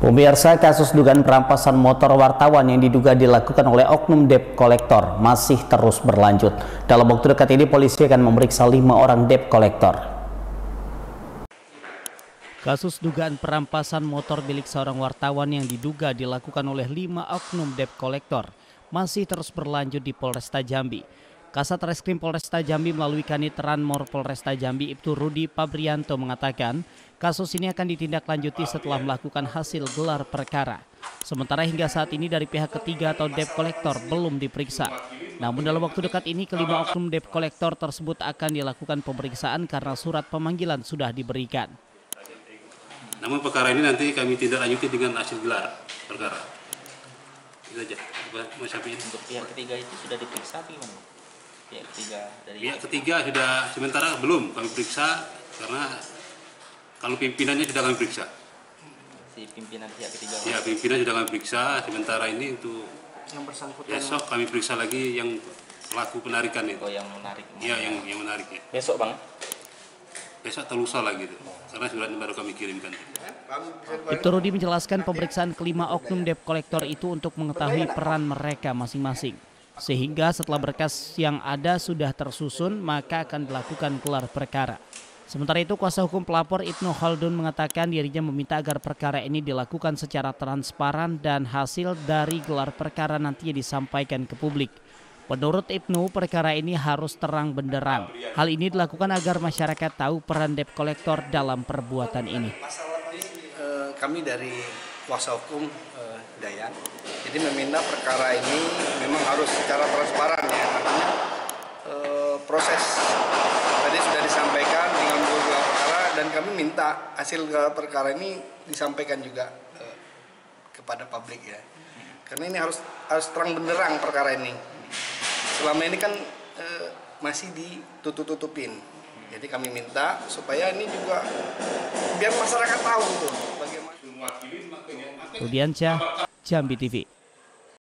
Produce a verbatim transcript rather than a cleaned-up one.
Pemirsa, kasus dugaan perampasan motor wartawan yang diduga dilakukan oleh oknum debt collector masih terus berlanjut. Dalam waktu dekat ini, polisi akan memeriksa lima orang debt collector. Kasus dugaan perampasan motor milik seorang wartawan yang diduga dilakukan oleh lima oknum debt collector masih terus berlanjut di Polresta Jambi. Kasat Reskrim Polresta Jambi melalui Kanit Ranmor Polresta Jambi Ibtu Rudi Pabrianto mengatakan kasus ini akan ditindaklanjuti setelah melakukan hasil gelar perkara. Sementara hingga saat ini dari pihak ketiga atau debt collector belum diperiksa. Namun dalam waktu dekat ini kelima oknum debt collector tersebut akan dilakukan pemeriksaan karena surat pemanggilan sudah diberikan. Namun perkara ini nanti kami tidak lanjuti dengan hasil gelar perkara. Itu saja. Mas Syafi'i. Untuk pihak ketiga itu sudah diperiksa atau gimana? Pihak ketiga dari pihak ketiga sudah sementara belum kami periksa karena kalau pimpinannya sudah kami periksa. Si pimpinan pihak ketiga. Ya, pimpinan sudah kami periksa. Sementara ini untuk yang bersangkutan. Besok kami periksa lagi yang pelaku penarikan itu. Oh, yang menarik. Iya, yang yang menarik ya. Besok bang? Besok atau lusa lagi itu. Karena suratnya baru kami kirimkan. Ibtu Rudi menjelaskan pemeriksaan kelima oknum debt collector itu untuk mengetahui peran mereka masing-masing. Sehingga setelah berkas yang ada sudah tersusun, maka akan dilakukan gelar perkara. Sementara itu, kuasa hukum pelapor Ibnu Khaldun mengatakan dirinya meminta agar perkara ini dilakukan secara transparan dan hasil dari gelar perkara nantinya disampaikan ke publik. Menurut Ibnu, perkara ini harus terang benderang. Hal ini dilakukan agar masyarakat tahu peran debt collector dalam perbuatan ini. Kami dari kuasa hukum eh, Dayan, jadi meminta perkara ini memang harus secara transparan ya, artinya eh, proses tadi sudah disampaikan dengan gelar perkara dan kami minta hasil gelar perkara ini disampaikan juga eh, kepada publik ya, karena ini harus harus terang benderang perkara ini. Selama ini kan eh, masih ditutup-tutupin, jadi kami minta supaya ini juga biar masyarakat tahu tuh bagaimana. Rudiansyah, Jambi T V.